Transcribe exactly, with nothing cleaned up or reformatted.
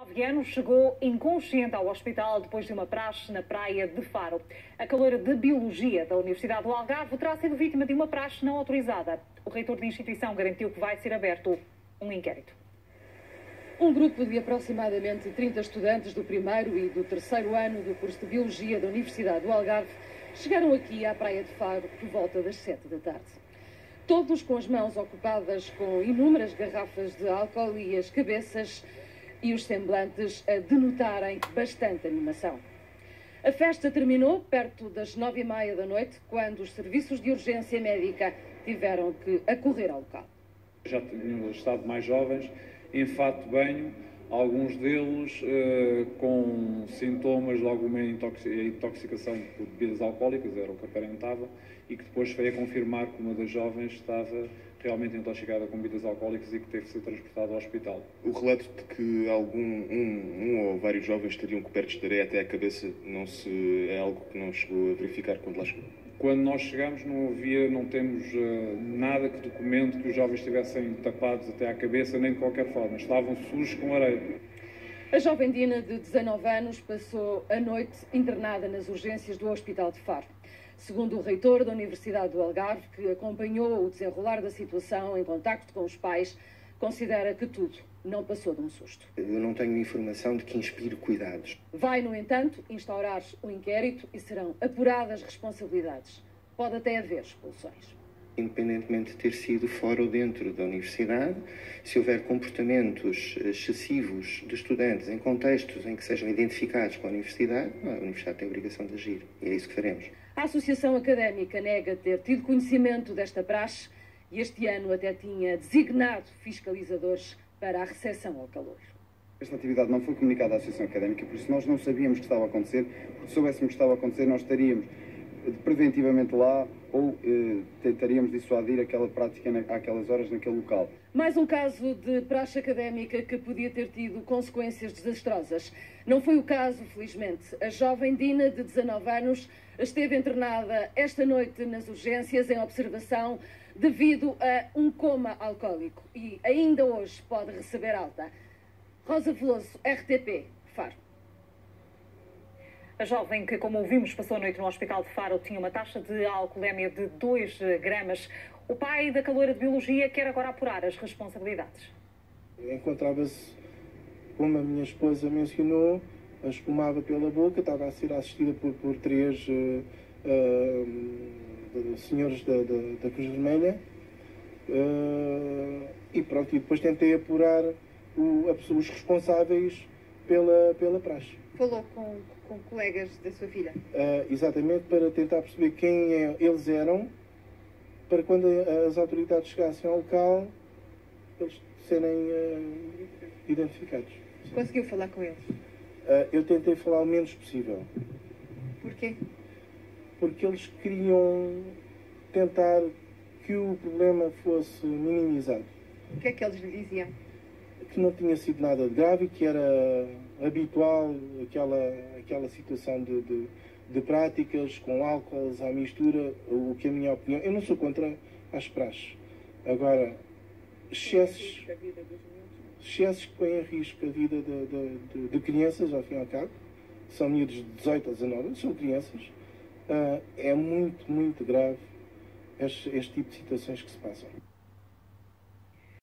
nove anos chegou inconsciente ao hospital depois de uma praxe na praia de Faro. A caloura de Biologia da Universidade do Algarve terá sido vítima de uma praxe não autorizada. O reitor da instituição garantiu que vai ser aberto um inquérito. Um grupo de aproximadamente trinta estudantes do primeiro e do terceiro ano do curso de Biologia da Universidade do Algarve chegaram aqui à praia de Faro por volta das sete da tarde. Todos com as mãos ocupadas com inúmeras garrafas de álcool e as cabeças e os semblantes a denotarem bastante animação. A festa terminou perto das nove e meia da noite, quando os serviços de urgência médica tiveram que acorrer ao local. Já tinham estado mais jovens, em fato de banho, alguns deles uh, com sintomas de alguma intoxicação por bebidas alcoólicas, era o que aparentava, e que depois veio a confirmar que uma das jovens estava realmente intoxicada com bebidas alcoólicas e que teve de ser transportada ao hospital. O relato de que algum, um, um ou vários jovens estariam cobertos de areia até à cabeça não se, é algo que não chegou a verificar quando lá chegou? Quando nós chegamos não havia, não temos uh, nada que documente que os jovens estivessem tapados até à cabeça, nem de qualquer forma. Estavam sujos com areia. A jovem Dina, de dezanove anos, passou a noite internada nas urgências do Hospital de Faro. Segundo o reitor da Universidade do Algarve, que acompanhou o desenrolar da situação em contacto com os pais, considera que tudo não passou de um susto. Eu não tenho informação de que inspire cuidados. Vai, no entanto, instaurar o inquérito e serão apuradas responsabilidades. Pode até haver expulsões. Independentemente de ter sido fora ou dentro da universidade, se houver comportamentos excessivos de estudantes em contextos em que sejam identificados com a universidade, a universidade tem a obrigação de agir. E é isso que faremos. A Associação Académica nega ter tido conhecimento desta praxe e este ano até tinha designado fiscalizadores para a recepção ao calor. Esta atividade não foi comunicada à Associação Académica, por isso nós não sabíamos que estava a acontecer, porque se soubéssemos que estava a acontecer, nós estaríamos preventivamente lá ou eh, tentaríamos dissuadir aquela prática na, àquelas horas naquele local. Mais um caso de praxe académica que podia ter tido consequências desastrosas. Não foi o caso, felizmente. A jovem Dina, de dezanove anos, esteve internada esta noite nas urgências em observação devido a um coma alcoólico e ainda hoje pode receber alta. Rosa Veloso, R T P, Faro. A jovem que, como ouvimos, passou a noite no Hospital de Faro tinha uma taxa de alcoolemia de dois gramas. O pai da caloura de Biologia quer agora apurar as responsabilidades. Encontrava-se, como a minha esposa mencionou, espumava pela boca, estava a ser assistida por, por três uh, uh, senhores da, da, da Cruz Vermelha. Uh, e pronto, e depois tentei apurar o, a, os responsáveis pela, pela praxe. Falou com, com colegas da sua filha? Uh, exatamente, para tentar perceber quem é, eles eram, para quando as autoridades chegassem ao local, eles serem uh, identificados. Conseguiu falar com eles? Uh, eu tentei falar o menos possível. Porquê? Porque eles queriam tentar que o problema fosse minimizado. O que é que eles lhe diziam? Que não tinha sido nada de grave, que era habitual aquela, aquela situação de, de, de práticas com álcools à mistura, o que é a minha opinião. Eu não sou contra as praxes. Agora, excessos, excessos que põem em risco a vida de, de, de, de crianças, ao fim e ao cabo, são miúdos de dezoito a dezanove, são crianças, uh, é muito, muito grave este, este tipo de situações que se passam.